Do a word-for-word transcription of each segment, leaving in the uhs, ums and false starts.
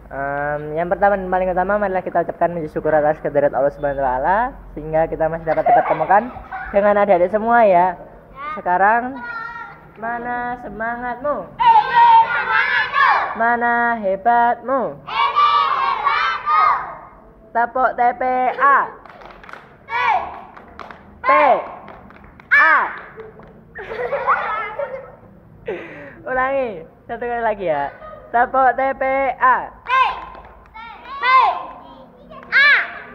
Um, yang pertama dan paling utama, marilah kita ucapkan puji syukur atas kehadirat Allah Subhanahu wa taala sehingga kita masih dapat dipertemukan dengan adik-adik semua ya. Sekarang mana semangatmu? Ini semangatku. Mana hebatmu? Ini hebatku. Tepuk T P A. T. P A. Ulangi satu kali lagi ya. Tepuk T P A. T. P. A.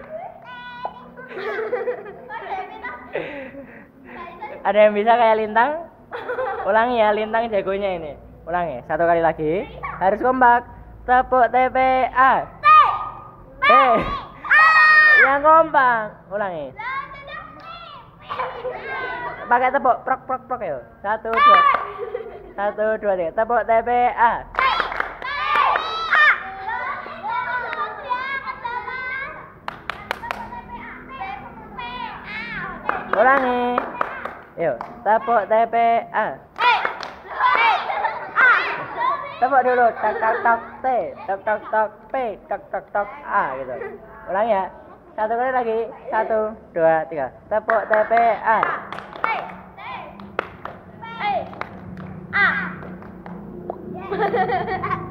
Ada yang bisa kayak Lintang? Ulangi ya, Lintang jagonya ini. Ulangi satu kali lagi. Harus kompak. Tepuk T P A. T. P. Yang kompak. Ulangi. Pakai tepuk prok prok prok ya. Satu dua. Satu dua tiga. Tepuk T P A. Ulangi. Yuk, tepuk T P A. Tepuk dulu. Tak tak tak T. Tak tak tak P. Tak tak tak A gitu. Ulangi ya. Satu kali lagi. Satu, dua, tiga. Tepuk T P A. A.